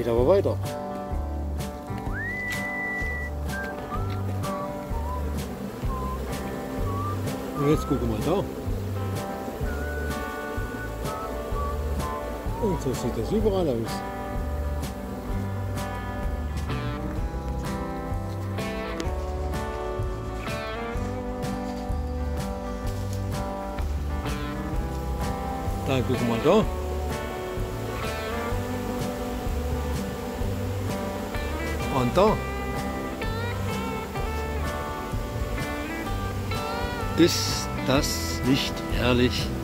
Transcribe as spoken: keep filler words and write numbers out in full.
Geht aber weiter. Und jetzt gucken wir mal da. Und so sieht das überall aus. Dann gucken wir mal da. Und da ist das nicht herrlich?